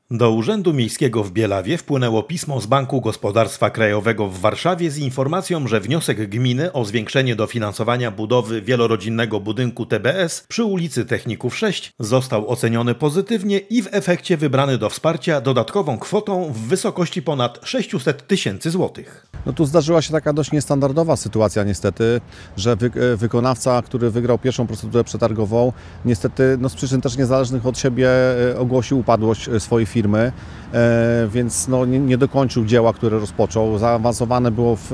Do Urzędu Miejskiego w Bielawie wpłynęło pismo z Banku Gospodarstwa Krajowego w Warszawie z informacją, że wniosek gminy o zwiększenie dofinansowania budowy wielorodzinnego budynku TBS przy ulicy Techników 6 został oceniony pozytywnie i w efekcie wybrany do wsparcia dodatkową kwotą w wysokości ponad 600 tysięcy złotych. No tu zdarzyła się taka dość niestandardowa sytuacja niestety, że wykonawca, który wygrał pierwszą procedurę przetargową, niestety z przyczyn też niezależnych od siebie ogłosił upadłość swojej firmy, więc nie dokończył dzieła, które rozpoczął. Zaawansowane było w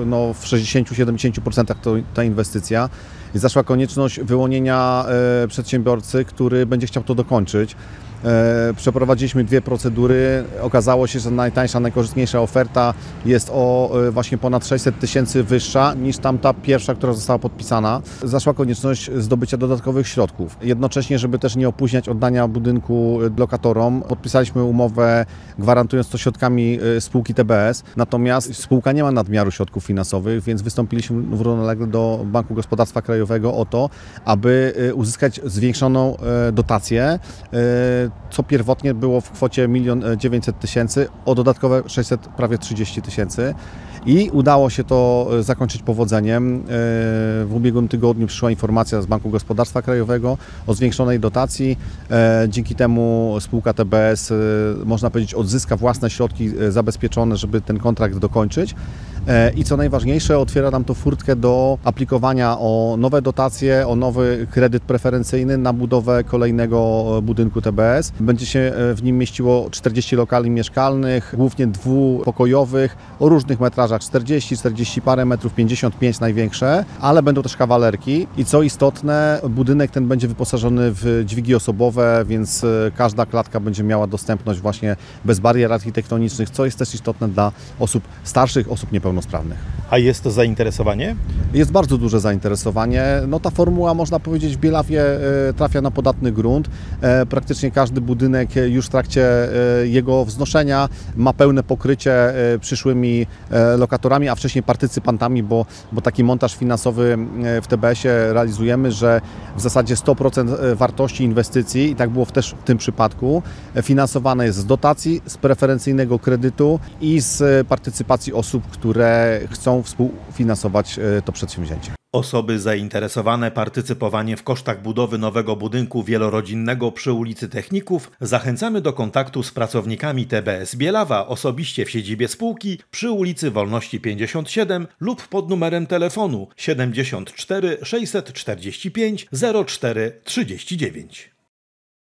60-70% ta inwestycja i zaszła konieczność wyłonienia przedsiębiorcy, który będzie chciał to dokończyć. Przeprowadziliśmy dwie procedury. Okazało się, że najtańsza, najkorzystniejsza oferta jest o właśnie ponad 600 tysięcy wyższa niż tamta pierwsza, która została podpisana. Zaszła konieczność zdobycia dodatkowych środków. Jednocześnie, żeby też nie opóźniać oddania budynku lokatorom, podpisaliśmy umowę gwarantując to środkami spółki TBS. Natomiast spółka nie ma nadmiaru środków finansowych, więc wystąpiliśmy równolegle do Banku Gospodarstwa Krajowego o to, aby uzyskać zwiększoną dotację, co pierwotnie było w kwocie 1 900 000, o dodatkowe 600, prawie 30 tysięcy. I udało się to zakończyć powodzeniem. W ubiegłym tygodniu przyszła informacja z Banku Gospodarstwa Krajowego o zwiększonej dotacji. Dzięki temu spółka TBS, można powiedzieć, odzyska własne środki zabezpieczone, żeby ten kontrakt dokończyć. I co najważniejsze, otwiera nam to furtkę do aplikowania o nowe dotacje, o nowy kredyt preferencyjny na budowę kolejnego budynku TBS. Będzie się w nim mieściło 40 lokali mieszkalnych, głównie dwupokojowych, o różnych metrażach, 40 parę metrów, 55 największe, ale będą też kawalerki. I co istotne, budynek ten będzie wyposażony w dźwigi osobowe, więc każda klatka będzie miała dostępność właśnie bez barier architektonicznych, co jest też istotne dla osób starszych, osób niepełnosprawnych. A jest to zainteresowanie? Jest bardzo duże zainteresowanie. Ta formuła, można powiedzieć, w Bielawie trafia na podatny grunt. Praktycznie każdy budynek już w trakcie jego wznoszenia ma pełne pokrycie przyszłymi lokatorami, a wcześniej partycypantami, bo taki montaż finansowy w TBS-ie realizujemy, że w zasadzie 100% wartości inwestycji, i tak było też w tym przypadku, finansowane jest z dotacji, z preferencyjnego kredytu i z partycypacji osób, które chcą współfinansować to przedsięwzięcie. Osoby zainteresowane partycypowaniem w kosztach budowy nowego budynku wielorodzinnego przy ulicy Techników zachęcamy do kontaktu z pracownikami TBS Bielawa osobiście w siedzibie spółki przy ulicy Wolności 57 lub pod numerem telefonu 74 645 04 39.